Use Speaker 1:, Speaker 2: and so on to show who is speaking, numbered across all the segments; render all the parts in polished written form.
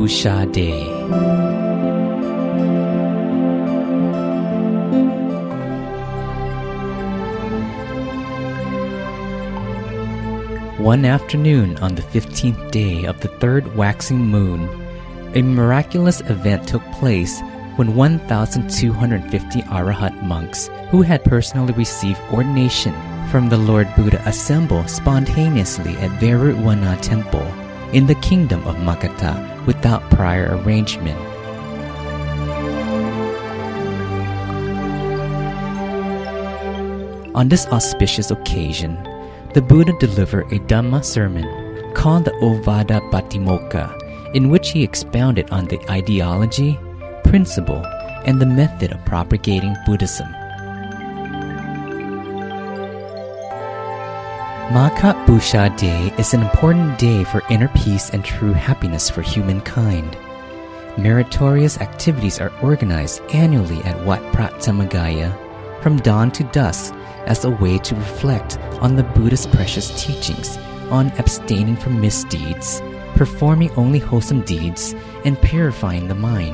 Speaker 1: Busha Day. One afternoon on the 15th day of the third waxing moon, a miraculous event took place when 1,250 Arahant monks who had personally received ordination from the Lord Buddha assembled spontaneously at Verutwana Temple in the kingdom of Makata without prior arrangement. On this auspicious occasion, the Buddha delivered a Dhamma sermon called the Ovada Patimokkha, in which he expounded on the ideology, principle, and the method of propagating Buddhism. Magha Busha Day is an important day for inner peace and true happiness for humankind. Meritorious activities are organized annually at Wat Prat Thamagaya from dawn to dusk as a way to reflect on the Buddha's precious teachings on abstaining from misdeeds, performing only wholesome deeds, and purifying the mind.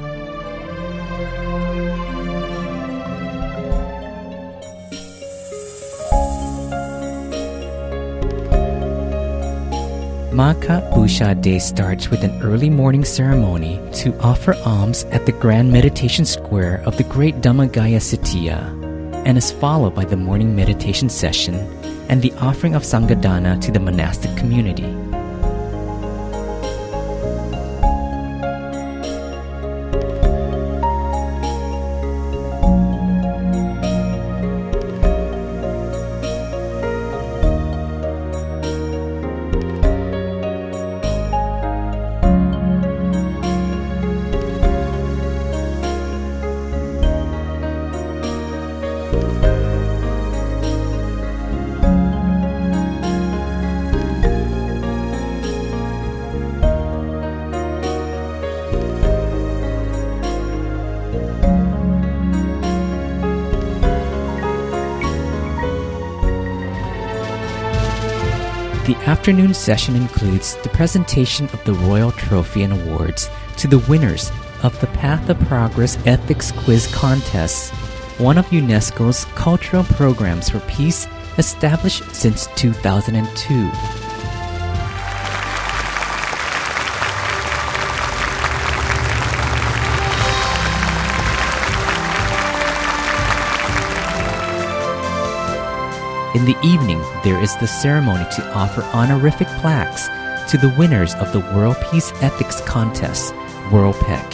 Speaker 1: Magha Busha Day starts with an early morning ceremony to offer alms at the Grand Meditation Square of the Great Dhammagaya Sitiya, and is followed by the morning meditation session and the offering of Sanghadana to the monastic community. The afternoon session includes the presentation of the Royal Trophy and Awards to the winners of the Path of Progress Ethics Quiz Contest, one of UNESCO's cultural programs for peace established since 2002. In the evening, there is the ceremony to offer honorific plaques to the winners of the World Peace Ethics Contest, WorldPEC.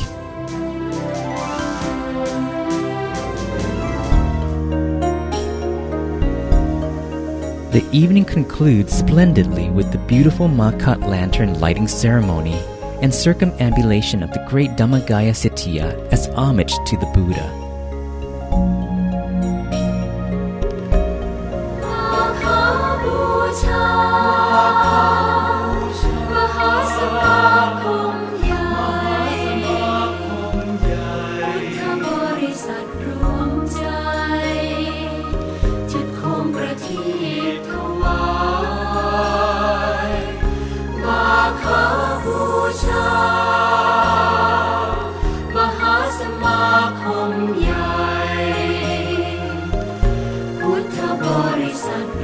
Speaker 1: The evening concludes splendidly with the beautiful Makat lantern lighting ceremony and circumambulation of the Great Dhammagaya Sitiya as homage to the Buddha.
Speaker 2: Buddha Bodhisattva